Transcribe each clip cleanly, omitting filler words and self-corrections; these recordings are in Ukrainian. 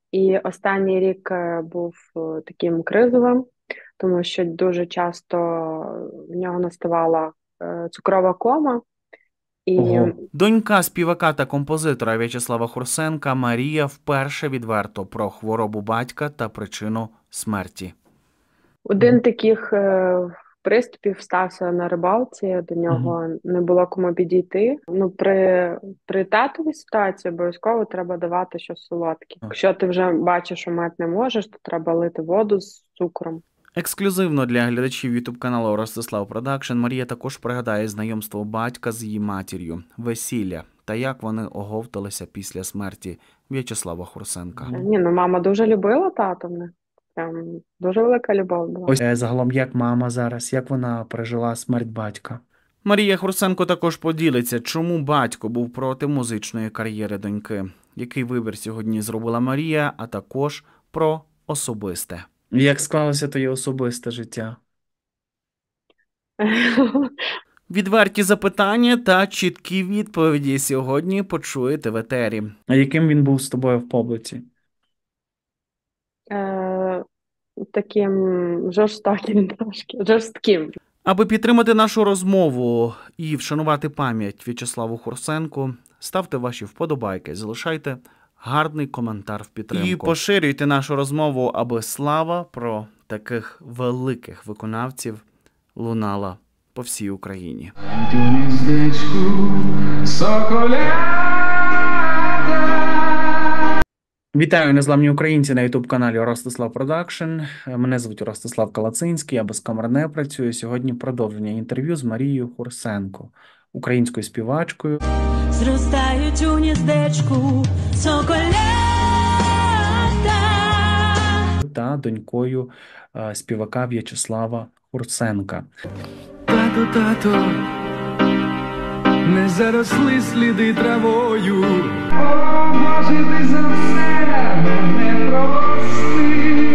І останній рік був таким кризовим, тому що дуже часто в нього наставала цукрова кома. І Ого. Донька співака та композитора В'ячеслава Хурсенка Марія вперше відверто про хворобу батька та причину смерті. один таких приступів стався на рибалці, до Мгм. нього не було кому підійти. Ну, при татовій ситуації обов'язково треба давати щось солодке. Якщо ти вже бачиш, що мед не можеш, то треба лити воду з цукром. Ексклюзивно для глядачів ютуб-каналу Ростислав Продакшн Марія також пригадає знайомство батька з її матір'ю, весілля та як вони оговталися після смерті В'ячеслава Хурсенка. Ні, ну мама дуже любила тату. В них прям дуже велика любов була. Ось загалом, як мама зараз, як вона пережила смерть батька. Марія Хурсенко також поділиться, чому батько був проти музичної кар'єри доньки, який вибір сьогодні зробила Марія, а також про особисте. Як склалося твоє особисте життя? Відверті запитання та чіткі відповіді сьогодні почуєте в етері. А яким він був з тобою в побуті? Е, Таким жорстоким трошки, жорстким. Аби підтримати нашу розмову і вшанувати пам'ять В'ячеславу Хурсенку, ставте ваші вподобайки, залишайте гарний коментар в підтримку. І поширюйте нашу розмову, аби слава про таких великих виконавців лунала по всій Україні. Вітаю, незламні українці на ютуб-каналі Ростислав Продакшн. Мене звуть Ростислав Калацинський, я без камер не працюю. Сьогодні продовження інтерв'ю з Марією Хурсенко, українською співачкою. Зростають у гніздечку соколята. Та донькою співака В'ячеслава Хурсенка. Тато, тато, не заросли сліди травою. О, Боже, ти за все мене прости.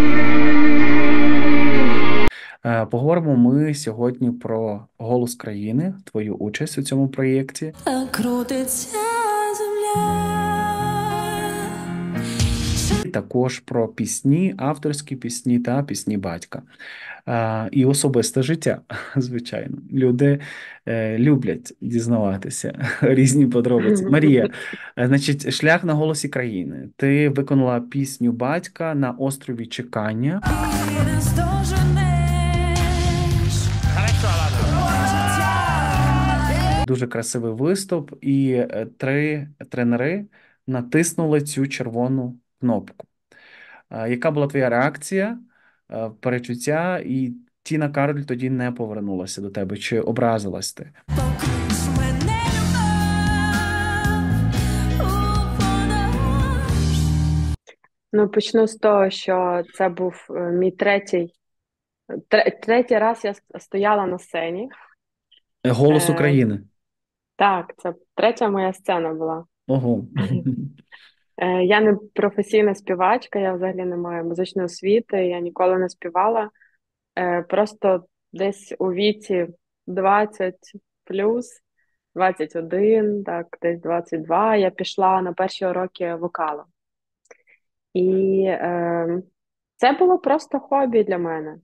Поговоримо ми сьогодні про «Голос країни», твою участь у цьому проєкті. Крутиться земля. І також про пісні, авторські пісні та пісні батька. І особисте життя, звичайно. Люди люблять дізнаватися різні подробиці. Марія, значить, шлях на «Голосі країни». Ти виконала пісню батька на острові Чекання. Ти не здоженеш. Дуже красивий виступ, і 3 тренери натиснули цю червону кнопку. Яка була твоя реакція, перечуття, і Тіна Кароль тоді не повернулася до тебе? Чи образилась ти? Покриш мене любов у подорож. Ну, почну з того, що це був мій третій раз я стояла на сцені. «Голос Е, України». так, це третя моя сцена була. Ого. Я не професійна співачка, я взагалі не маю музичної освіти, я ніколи не співала. Просто десь у віці 20 плюс, 21, так, десь 22, я пішла на перші уроки вокалу. І це було просто хобі для мене.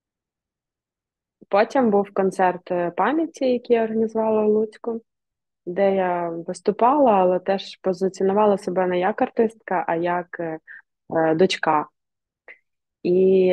Потім був концерт пам'яті, який я організувала у Луцьку, де я виступала, але теж позиціонувала себе не як артистка, а як дочка. І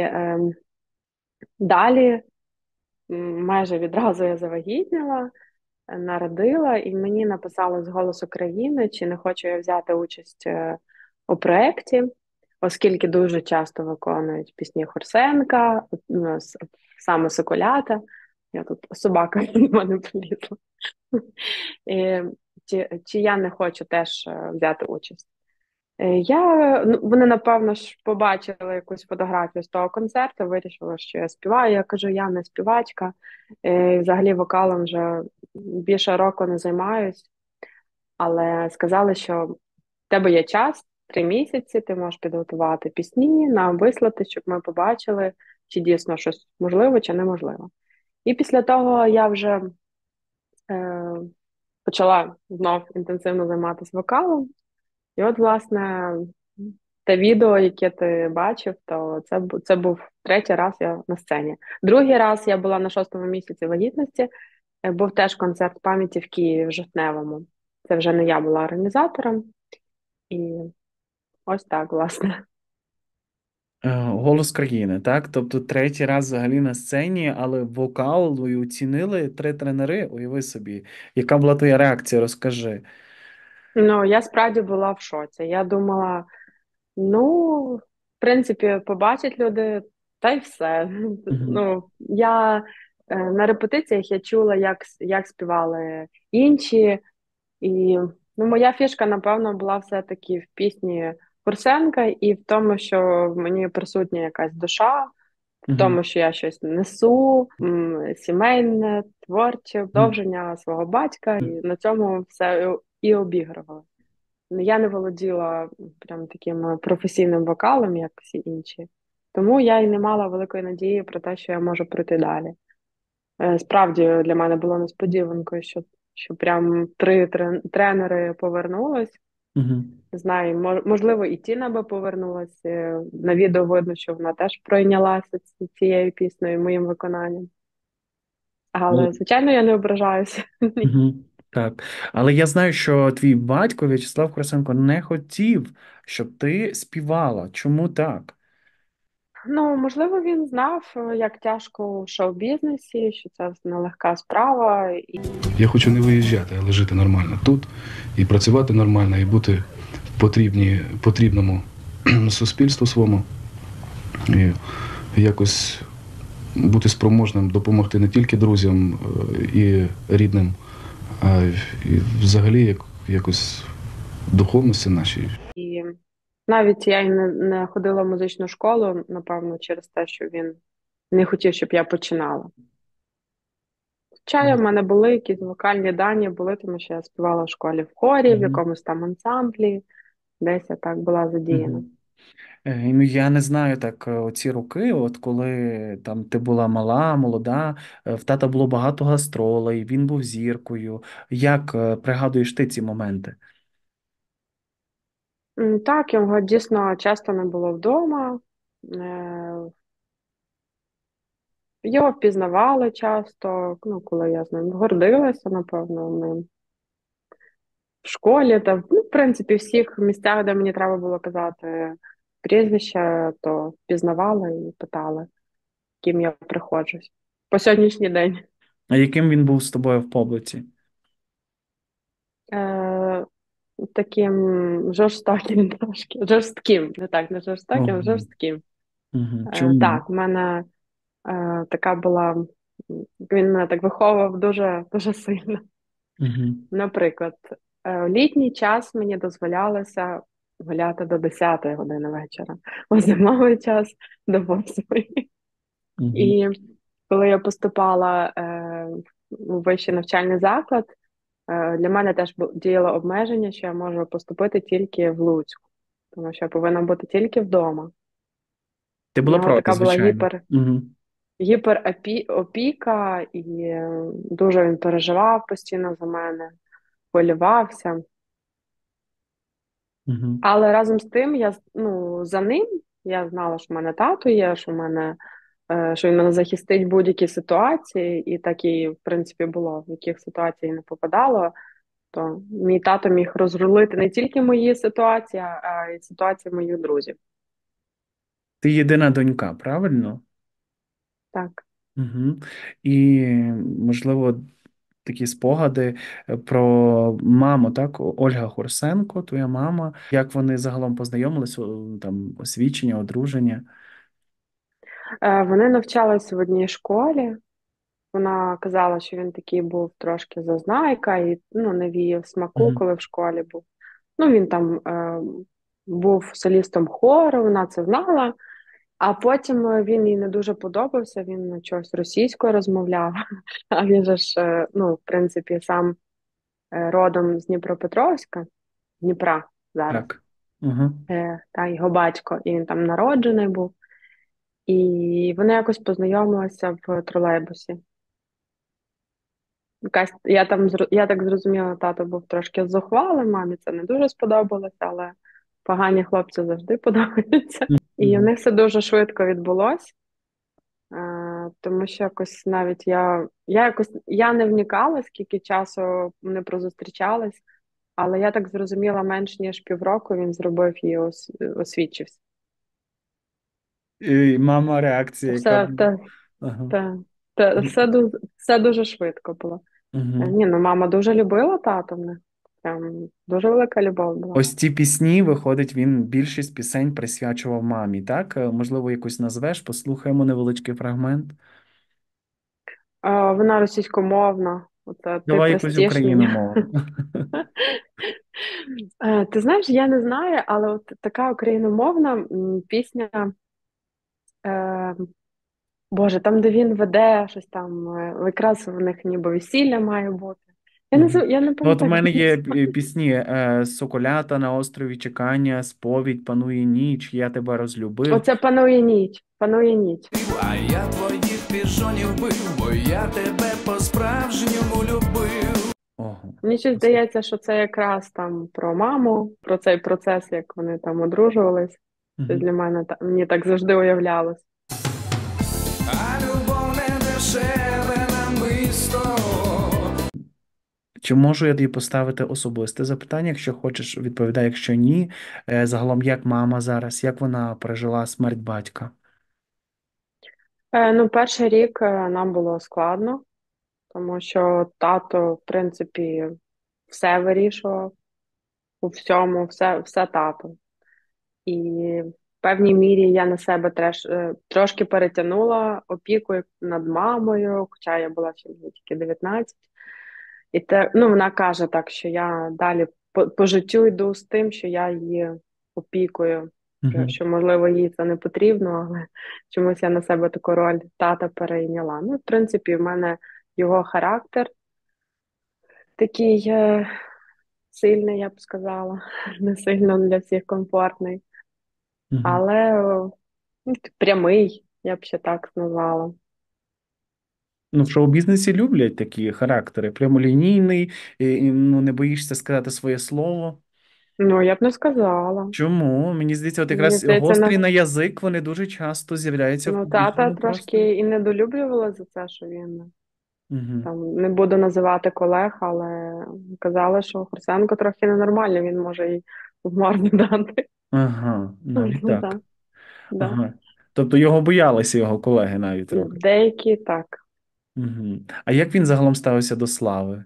далі майже відразу я завагітніла, народила, і мені написали з «Голосу країни», чи не хочу я взяти участь у проєкті, оскільки дуже часто виконують пісні Хурсенка, саме «Соколята». Я тут собака на мене полізла. І, чи я не хочу теж взяти участь. Вони, напевно, ж побачили якусь фотографію з того концерту, вирішили, що я співаю. Я кажу, я не співачка, взагалі вокалом вже більше року не займаюсь, але сказали, що в тебе є час, 3 місяці, ти можеш підготувати пісні, нам вислати, щоб ми побачили, чи дійсно щось можливо, чи неможливо. І після того я вже е, почала знов інтенсивно займатися вокалом. І от, власне, те відео, яке ти бачив, то це був третій раз я на сцені. Другий раз я була на 6-му місяці вагітності, був теж концерт пам'яті в Києві, в Жовтневому. Це вже не я була організатором. І ось так, власне. Голос країни, так? Тобто третій раз взагалі на сцені, але вокал ви оцінили 3 тренери. Уяви собі. Яка була твоя реакція? Розкажи. Ну, я справді була в шоці. Я думала, ну, в принципі, побачать люди, та й все. Угу. Ну, я на репетиціях я чула, як співали інші, і ну, моя фішка, напевно, була все-таки в пісні Курсенка і в тому, що в мені присутня якась душа, в Угу. тому, що я щось несу, сімейне, творче, продовження свого батька, і на цьому все і обігрувала. Я не володіла прям таким професійним вокалом, як всі інші, тому я й не мала великої надії про те, що я можу пройти далі. Справді для мене було несподіванкою, що прям 3 тренери повернулись. Угу. Не знаю, можливо, і Тіна би повернулася. На відео видно, що вона теж пройнялася цією піснею, моїм виконанням. Але, звичайно, я не ображаюся. Угу. Так. Але я знаю, що твій батько В'ячеслав Красенко не хотів, щоб ти співала. Чому так? Ну, можливо, він знав, як тяжко у шоу-бізнесі, що це нелегка справа. Я хочу не виїжджати, але жити нормально тут, і працювати нормально, і бути потрібному суспільству своєму, і якось бути спроможним допомогти не тільки друзям і рідним, а і взагалі якось духовності нашій. І навіть я й не ходила в музичну школу, напевно, через те, що він не хотів, щоб я починала. Хоча в мене були якісь вокальні дані, були, тому що я співала в школі в хорі, в Мгм. якомусь там ансамблі, десь я так була задіяна. Мгм. Ну, я не знаю так, оці роки, от коли там ти була мала, молода, в тата було багато гастролей, він був зіркою. Як пригадуєш ти ці моменти? Так, його дійсно часто не було вдома. Е, Його впізнавали часто, ну, коли я з ним гордилася, напевно, ним. В школі, та, ну, в принципі, всіх місцях, де мені треба було казати прізвище, то впізнавали і питали, ким я приходжусь. По сьогоднішній день. А яким він був з тобою в побуті? Е, Таким жорстоким трошки. Жорстким, не так, не жорстоким, а Ого. жорстким. Чому? Так, в мене така була, він мене так виховував дуже, дуже сильно. Угу. Наприклад, в літній час мені дозволялося гуляти до 10-ї години вечора, у зимовий час до 8-ї. Угу. І коли я поступала у вищий навчальний заклад, для мене теж діяло обмеження, що я можу поступити тільки в Луцьку, тому що я повинна бути тільки вдома. Ти У була нього проти, така була звичайно. Угу. гіперопіка, і дуже він переживав постійно за мене, хвилювався. Угу. Але разом з тим, за ним я знала, що в мене тато є, що він мене захистить в будь-якій ситуації, і так і, в принципі, було, в яких ситуацій не попадало, то мій тато міг розрулити не тільки мої ситуації, а й ситуації моїх друзів. Ти єдина донька, правильно? Так. Угу. І, можливо, такі спогади про маму, так? Ольга Хорсенко, твоя мама. Як вони загалом познайомились, там, освідчення, одруження? Вони навчалися в одній школі. Вона казала, що він такий був трошки зазнайка і не віяв смаку, Угу. коли в школі був. Ну, він там був солістом хору, вона це знала, а потім він їй не дуже подобався, він чогось російською розмовляв. А він же ж, в принципі, сам родом з Дніпропетровська, Дніпра зараз, Так. Угу. та його батько, і він там народжений був. І вони якось познайомилися в тролейбусі. Я так зрозуміла, тато був трошки зухвалий, мамі це не дуже сподобалося, але Погані хлопці завжди подобаються. І в них все дуже швидко відбулося, тому що якось навіть я не вникала, скільки часу вони прозустрічались, але я так зрозуміла, менш ніж півроку він зробив і освідчився. І мама реакція, яка Все, була. Ага. все дуже швидко було. Угу. Ні, ну мама дуже любила тату в них. Прям дуже велика любов була. Ось ці пісні, виходить, він більшість пісень присвячував мамі, так? Можливо, якусь назвеш, послухаємо невеличкий фрагмент. Вона російськомовна, оце ти Давай якусь простиш мені. україномовну. Ти знаєш, я не знаю, але от така україномовна пісня, е, Боже, там, де він веде щось там, якраз в них ніби весілля має бути. Мгм. Я не Ну, от у пам'ятаю. мене є пісні «Соколята на острові чекання», «Сповідь», «Панує ніч», «Я тебе розлюбив». Оце панує ніч, панує ніч. А я твоїх піжонів бив, бо я тебе по-справжньому любив. Ого. Мені щось здається, що це якраз там про маму, про цей процес, як вони там одружувались. Це Мгм. для мене мені так завжди уявлялось. А любов не дешеве намисто. Чи можу я тобі поставити особисте запитання? Якщо хочеш, відповідай, якщо ні. Загалом, як мама зараз, як вона пережила смерть батька? Ну, перший рік нам було складно, тому що тато, в принципі, все вирішував у всьому, все тато. І в певній мірі я на себе трошки перетягнула опіку над мамою, хоча я була ще мені тільки 19. І вона каже так, що я далі по життю йду з тим, що я її опікую, Угу. що, можливо, їй це не потрібно, але чомусь я на себе таку роль тата перейняла. Ну, в принципі, в мене його характер такий сильний, я б сказала, не сильно для всіх комфортний, Угу. але прямий, я б ще так назвала. Ну, в шоу-бізнесі люблять такі характери. Прямолінійний, ну, не боїшся сказати своє слово. Ну, я б не сказала. Чому? Мені здається, от Мені якраз здається, гострі на язик, вони дуже часто з'являються в тата публічному просторі. трошки і недолюблювала за це, що він Угу. там не буду називати колег, але казали, що Хурсенко трохи ненормальний, він може і в морду дати. Ага, навіть Ну, так. да, да. Ага. Тобто його боялися його колеги навіть трохи. Деякі так. Угу. А як він загалом ставився до слави?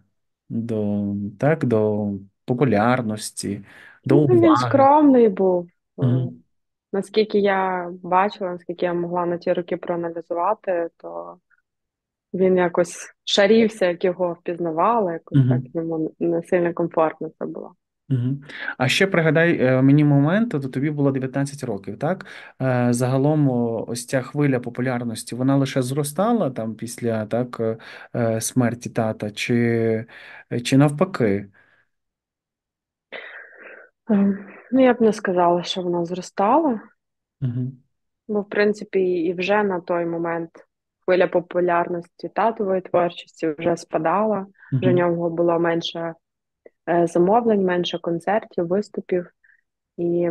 До популярності, до Ну, він уваги? скромний був. Угу. Наскільки я бачила, наскільки я могла на ті роки проаналізувати, то він якось шарівся, як його впізнавали, якось так Угу. йому не сильно комфортно це було. Угу. А ще пригадай мені момент, то тобі було 19 років, так? Загалом ось ця хвиля популярності, вона лише зростала там після смерті тата, чи навпаки? Ну, я б не сказала, що вона зростала, Угу. бо, в принципі, і вже на той момент хвиля популярності татової творчості вже спадала, вже в Угу. нього було менше замовлень, менше концертів, виступів. І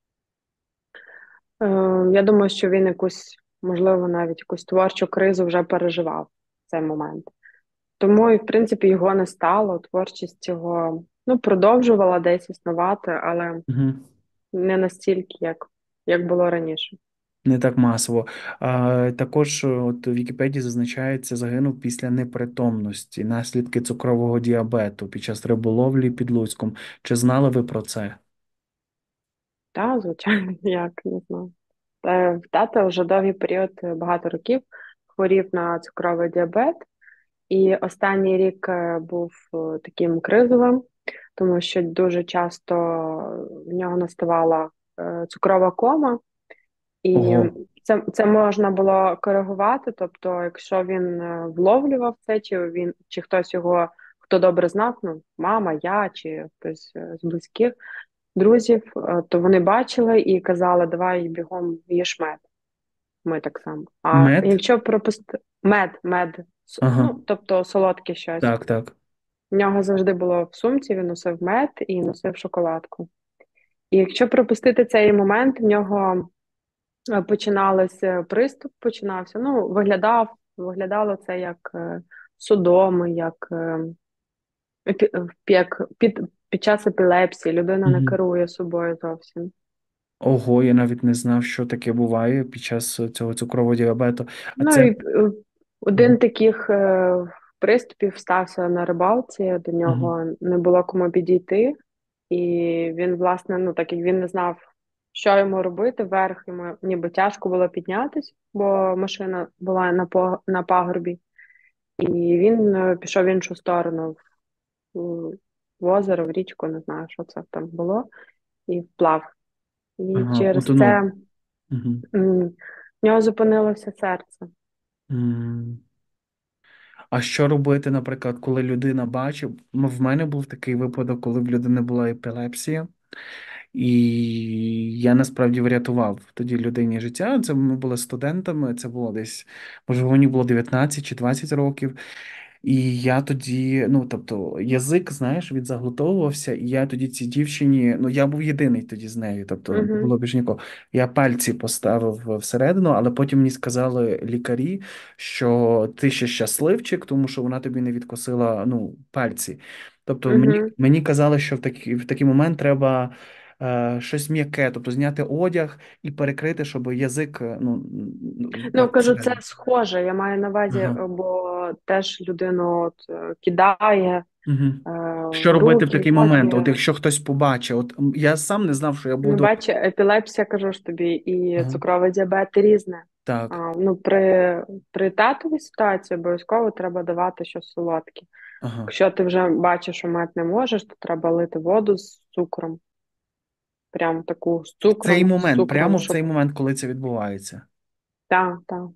я думаю, що він можливо, навіть якусь творчу кризу вже переживав в цей момент. Тому і, в принципі, його не стало, творчість його продовжувала десь існувати, але Угу. не настільки, як було раніше. Не так масово. Також от у Вікіпедії зазначається, загинув після непритомності, наслідки цукрового діабету під час риболовлі під Луцьком. Чи знали ви про це? Та, звичайно, як не знаю. В тата вже довгий період, багато років, хворів на цукровий діабет, і останній рік був таким кризовим, тому що дуже часто в нього наставала цукрова кома, і Ого. це можна було коригувати. Тобто, якщо він вловлював це, чи хтось його, хто добре знав, мама, я чи хтось з близьких друзів, то вони бачили і казали, давай бігом їж мед. Ми так само. А Мед? якщо пропустити мед, Ага. тобто солодке щось. Так. В нього завжди було в сумці, він носив мед і носив шоколадку. І якщо пропустити цей момент, в нього приступ починався. Ну, виглядало це як судоми, як під час епілепсії людина не Мгм. керує собою зовсім. Ого, я навіть не знав, що таке буває під час цього цукрового діабету. А Ну це. і один Мгм. таких приступів стався на рибалці, до Мгм. нього не було кому підійти, і він, власне, ну так як він не знав, що йому робити, вверх йому ніби тяжко було піднятись, бо машина була на пагорбі, і він пішов в іншу сторону, в озеро, в річку, не знаю, що це там було, і вплав. І Ага, через утонув. це Мгм. в нього зупинилося серце. М. А що робити, наприклад, коли людина бачить? В мене був такий випадок, коли в людини була епілепсія, і я насправді врятував тоді людині життя. Це ми були студентами, це було десь, можливо, мені було 19 чи 20 років. І я тоді, ну тобто, язик, знаєш, відзаглотовувався, і я тоді цій дівчині, ну я був єдиний тоді з нею, тобто не Угу, було більш нікого. Я пальці поставив всередину, але потім мені сказали лікарі, що ти ще щасливчик, тому що вона тобі не відкосила, ну, пальці. Тобто угу. мені казали, що в такий момент треба щось м'яке, тобто зняти одяг і перекрити, щоб язик, Ну, так кажу, це всередину. схоже. Я маю на увазі, Ага. бо теж людину кидає Угу. Що в робити в руки, в такий момент? От очі. якщо хтось побачить, я сам не знав, що я Ну, буду. бачиш, епілепсія, кажу ж тобі, і Ага. цукровий діабет різне. Так, Ну, при татовій ситуації обов'язково треба давати щось солодке. ага. Якщо ти вже бачиш, що мед не можеш, то треба лити воду з цукром. Прям таку з цукром, Прямо в цей щоб момент, коли це відбувається. так, так.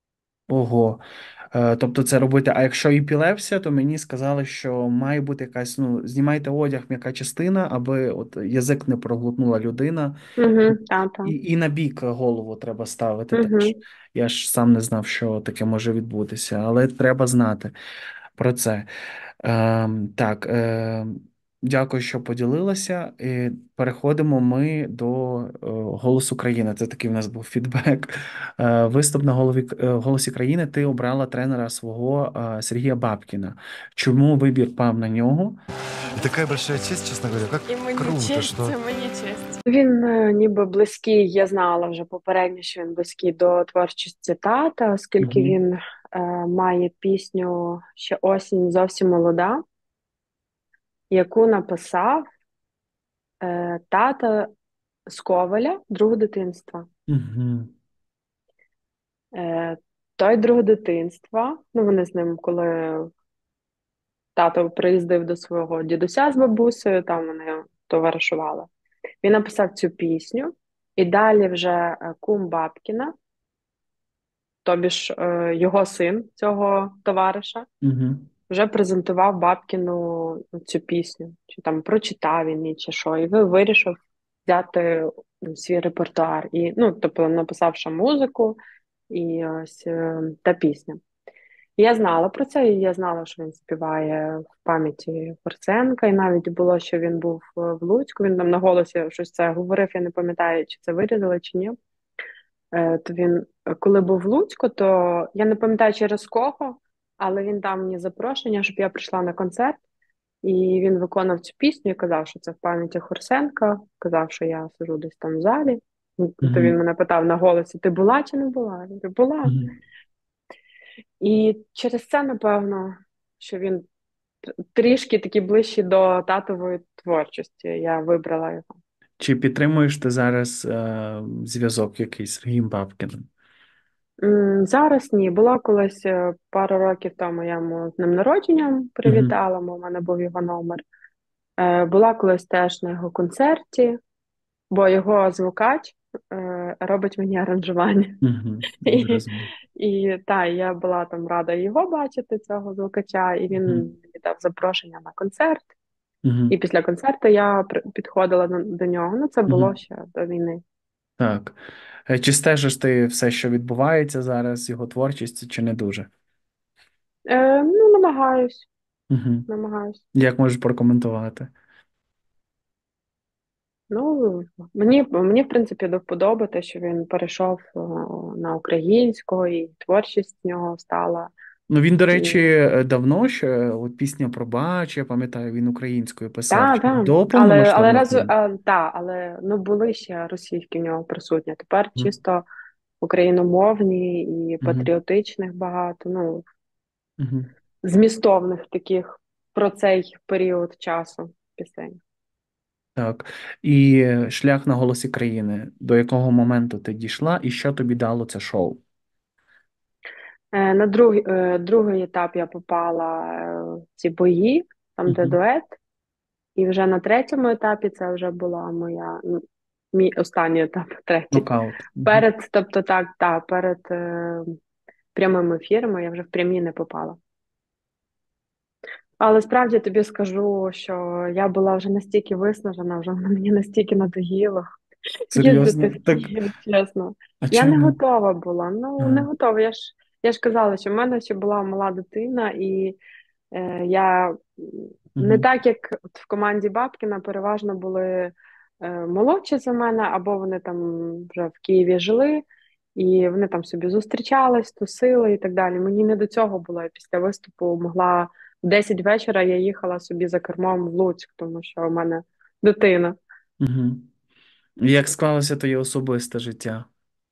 Ого. Тобто це робити. А якщо епілепсія, то мені сказали, що має бути якась, ну, знімайте одяг, м'яка частина, аби от язик не проглотнула людина. Угу, так, так. І на бік голову треба ставити теж. Угу. Я ж сам не знав, що таке може відбутися, але треба знати про це. Так, дякую, що поділилася. І переходимо ми до «Голосу країни». Це такий в нас був фідбек. Виступ на «Голосі країни». Ти обрала тренера свого Сергія Бабкіна. Чому вибір пав на нього? И такая большая честь, честно говоря, как І мені круто, честь, что це мені честь. Він ніби близький, я знала вже попередньо, що він близький до творчості тата, оскільки Угу. він має пісню «Ще осінь зовсім молода», яку написав тата з Ковеля, друг дитинства. Угу. Е, Той друг дитинства, ну вони з ним, коли тато приїздив до свого дідуся з бабусею, там вони товаришували. Він написав цю пісню, і далі вже кум Бабкіна, тобі ж його син цього товариша, Угу. вже презентував Бабкіну цю пісню, чи там прочитав він її, чи що, і вирішив взяти свій репертуар. І, ну, тобто написавши музику і ось та пісня. Я знала про це, і я знала, що він співає в пам'яті Форсенка, і навіть було, що він був в Луцьку, він там на голосі щось це говорив, я не пам'ятаю, чи це вирізали, чи ні. То він, коли був в Луцьку, то я не пам'ятаю через кого, але він дав мені запрошення, щоб я прийшла на концерт, і він виконав цю пісню і казав, що це в пам'яті Хорсенка, казав, що я сижу десь там в залі. То він Угу. мене питав на голосі: ти була чи не була? Я говорю, була. І через це, напевно, що він трішки такий ближчий до татової творчості. Я вибрала його. Чи підтримуєш ти зараз зв'язок якийсь з Сергієм Бабкіним? Зараз ні. Була колись пару років тому, я йому з днем народження Угу. привітала, бо в мене був його номер. Була колись теж на його концерті, бо його звукач робить мені аранжування. Угу. І, Зрозумів. я була там рада його бачити, цього звукача, і він Угу. мені дав запрошення на концерт. Угу. І після концерту я підходила до нього. Ну, це Угу. було ще до війни. Так. Чи стежиш ти все, що відбувається зараз, його творчістю, чи не дуже? Ну, намагаюсь, Угу. намагаюсь. Як можеш прокоментувати? Ну, мені в принципі до вподоби те, що він перейшов на українську, і творчість в нього стала. Ну, він, до І... речі, давно ще от пісня про бач, я пам'ятаю, він українською писав. Та, Ще та. до Але повномасштабного вторгнення. але ну були ще російські в нього присутні. Тепер Мгм. чисто україномовні і Мгм. патріотичних багато, ну, Мгм. змістовних таких про цей період часу пісень. Так. І шлях на голосі країни. До якого моменту ти дійшла, і що тобі дало це шоу? На другий етап я попала в ці бої, там де Мгм. дует. І вже на третьому етапі це вже була мій останній етап, третій. Нокаут. Мгм. Тобто перед прямим ефіром я вже в прямі не попала. Але справді тобі скажу, що я була вже настільки виснажена, вже мені настільки надоїло їздити Серйозно? в Так, Київ, чесно. а Я не чому? готова була. Ну, не Ага. готова. Я ж казала, що в мене ще була мала дитина, і я не Мгм. так, як от в команді Бабкіна, переважно були молодші за мене, або вони там вже в Києві жили, і вони там собі зустрічались, тусили і так далі. Мені не до цього було. Я після виступу могла в 10 вечора я їхала собі за кермом в Луцьк, тому що у мене дитина. Мгм. Як склалося твоє особисте життя?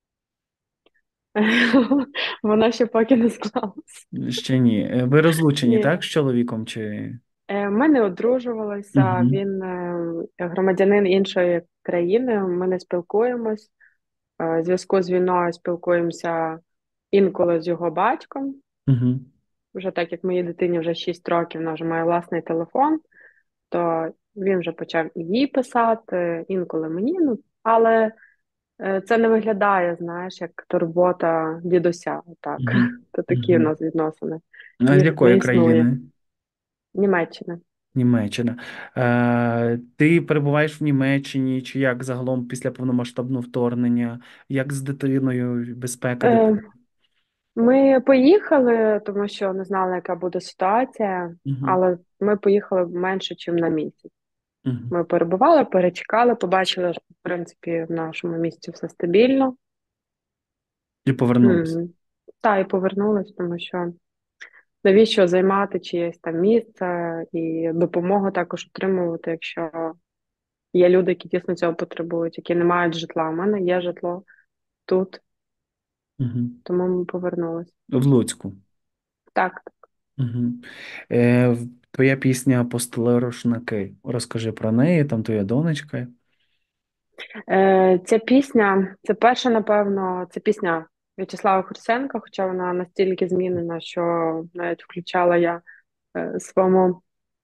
Вона ще поки не склалась. Ще ні. Ви розлучені, Ні. так, з чоловіком? Чи... Ми не одружувалися, Угу. він громадянин іншої країни, ми не спілкуємось. В зв'язку з війною спілкуємося інколи з його батьком. Угу. Вже так як моїй дитині вже 6 років, вона вже має власний телефон, то він вже почав і їй писати, інколи мені. Ну, але це не виглядає, знаєш, як турбота дідуся. Так. Угу. То такі в Угу. нас відносини. А з Їх не якої існує. країни? Німеччина. Німеччина. Ти перебуваєш в Німеччині, чи як загалом після повномасштабного вторгнення? Як з дитиною, безпека Е, дитини? Ми поїхали, тому що не знали, яка буде ситуація, Угу. але ми поїхали менше, ніж на місяць. Угу. Ми перебували, перечекали, побачили, що в принципі в нашому місті все стабільно. І повернулись. Та і повернулись, тому що навіщо займати чиєсь там місце і допомогу також отримувати, якщо є люди, які дійсно цього потребують, які не мають житла. У мене є житло тут, Угу. тому ми повернулись. В Луцьку. Так. Угу. Твоя пісня «Апостоли рушники». Розкажи про неї, там твоя донечка. Ця пісня, це перша, напевно, це пісня В'ячеслава Хурсенка, хоча вона настільки змінена, що навіть включала я своєму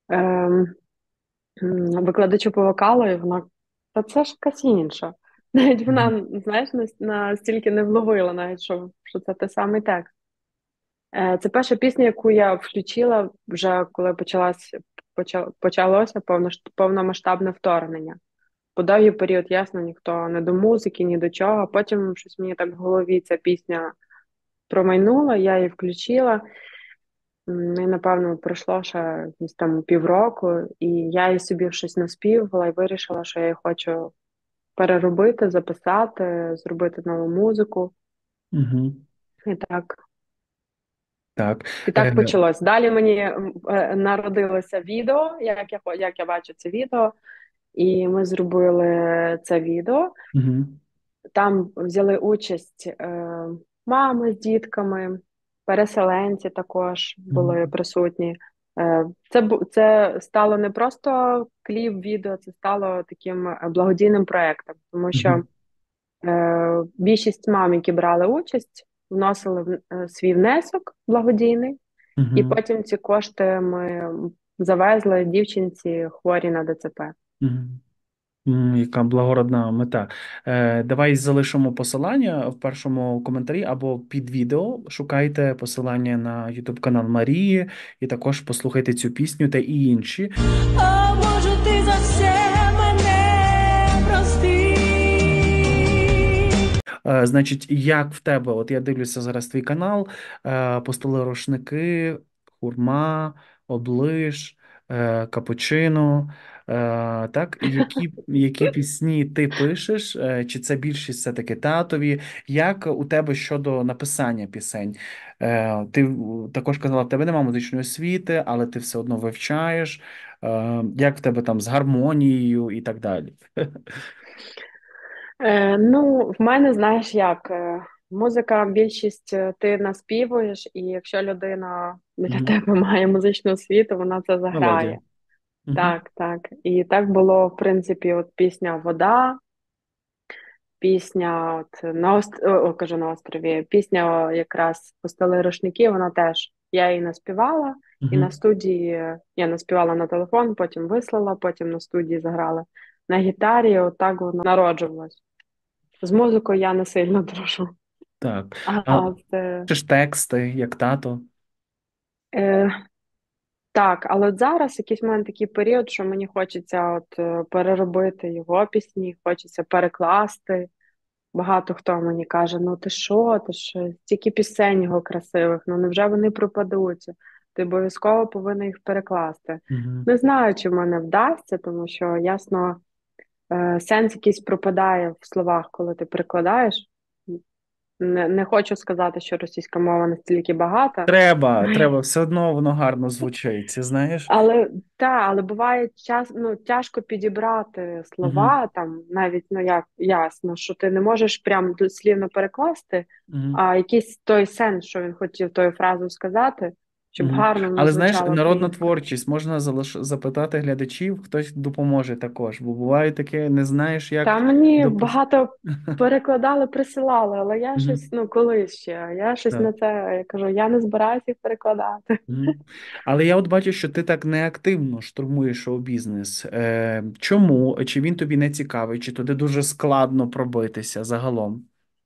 викладачу по вокалу, і вона, та це ж якась інша. Навіть Угу. вона, знаєш, настільки не вловила, навіть що це той самий текст. Це перша пісня, яку я включила вже коли почалося повномасштабне вторгнення. По довгий період, ясно, ніхто не до музики, ні до чого. Потім щось мені так в голові ця пісня промайнула, я її включила. І, напевно, пройшло ще десь там півроку, і я її собі щось наспівала і вирішила, що я її хочу переробити, записати, зробити нову музику. Угу. І так, Так. і так почалось. Далі мені народилося відео, як я бачу це відео, і ми зробили це відео. Угу. Там взяли участь мами з дітками, переселенці також Угу. були присутні. Це стало не просто кліп-відео, це стало таким благодійним проєктом, тому що Угу. більшість мам, які брали участь, вносили свій внесок благодійний, і Угу. потім ці кошти ми завезли дівчинці хворій на ДЦП. Яка благородна мета. Давай залишимо посилання в першому коментарі або під відео. Шукайте посилання на YouTube канал Марії і також послухайте цю пісню та і інші. О, Боже, ти за все мене прости. Значить, як в тебе, от я дивлюся зараз твій канал, «Апостоли рушники», «Хурма», «Облиш», «Капучино». Так, які пісні ти пишеш? Чи це більшість все-таки татові? Як у тебе щодо написання пісень? Ти також казала, в тебе немає музичної освіти, але ти все одно вивчаєш. Як в тебе там з гармонією і так далі? Ну, в мене, знаєш як, музика, більшість ти наспівуєш, і якщо людина для Мгм. тебе має музичну освіту, вона це Мелодія. заграє. Мгм. Так, так. І так було, в принципі, от пісня Вода, пісня от кажу на острові, пісня якраз «Пустили рушники», вона теж, я її наспівала, і на Мгм. студії я наспівала на телефон, потім вислала, потім на студії заграла на гітарі, от так воно народжувалось. З музикою я не сильно дружу. Так. А А це, пишеш тексти, як тато? е, так, але от зараз якийсь в мене такий період, що мені хочеться переробити його пісні, хочеться перекласти. Багато хто мені каже: ну ти що, стільки пісень його красивих, ну невже вони пропадуться? Ти обов'язково повинен їх перекласти. Мгм. Не знаю, чи в мене вдасться, тому що ясно, сенс якийсь пропадає в словах, коли ти перекладаєш. Не хочу сказати, що російська мова настільки багата. Треба, все одно воно гарно звучить, знаєш? Але буває тяжко підібрати Мгм. слова, там навіть як ясно, що ти не можеш прям дослівно перекласти, Мгм. а якийсь той сенс, що він хотів тою фразою сказати, щоб Мгм. гарно воно Але знаєш, звучало народна українською. творчість, можна запитати глядачів, хтось допоможе також, бо буває таке, не знаєш, як Та мені допустити. багато перекладали, присилали, але я щось, колись ще, я щось на це, я кажу, я не збираюся їх перекладати. Мгм. Але я от бачу, що ти так неактивно штурмуєш шоу-бізнес. Чому? Чи він тобі не цікавий, чи туди дуже складно пробитися загалом?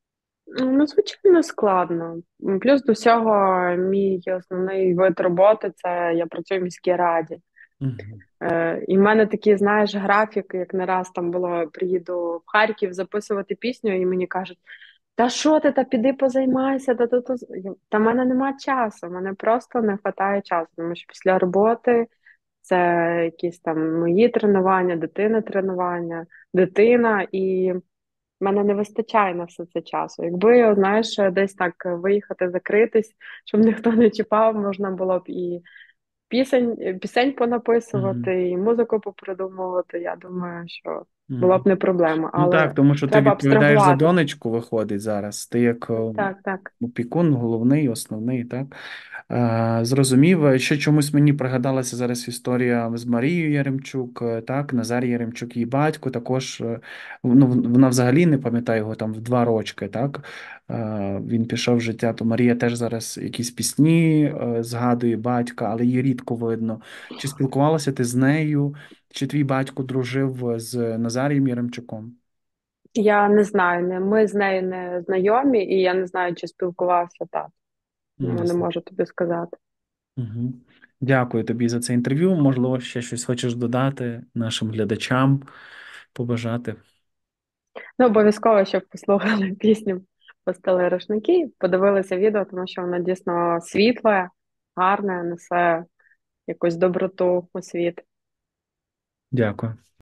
Ну, звичайно, складно. Плюс до всього, мій основний вид роботи це я працюю в міській раді. Мгм. І в мене такий, знаєш, графік, як не раз там було, приїду в Харків записувати пісню, і мені кажуть: та що ти, та піди позаймайся, та в мене нема часу, в мене просто не вистачає часу, тому що після роботи це якісь там мої тренування, дитини тренування, дитина, і в мене не вистачає на все це часу. Якби, знаєш, десь так виїхати, закритись, щоб ніхто не чіпав, можна було б і пісень Мгм. понаписувати, і музику попридумувати. Я думаю, що була Мгм. б не проблема, Ну так, але тому що ти треба відповідаєш за абстрагуватись. донечку, виходить зараз. Ти як Так, так. опікун, головний, основний, так? Зрозумів, що чомусь мені пригадалася зараз історія з Марією Яремчук, так, Назарій Яремчук, її батько, також, ну, вона взагалі не пам'ятає його там в 2 рочки, так? Він пішов в життя, то Марія теж зараз якісь пісні згадує батька, але її рідко видно. Чи спілкувалася ти з нею? Чи твій батько дружив з Назарієм Яремчуком? Я не знаю, ми з нею не знайомі, і я не знаю, чи спілкувався так. Не Ясно. можу тобі сказати. Угу. Дякую тобі за це інтерв'ю. Можливо, ще щось хочеш додати нашим глядачам, побажати. Ну, обов'язково, щоб послухали пісню «Постели рушники», подивилися відео, тому що воно дійсно світле, гарне, несе якусь доброту у світ. Дякую.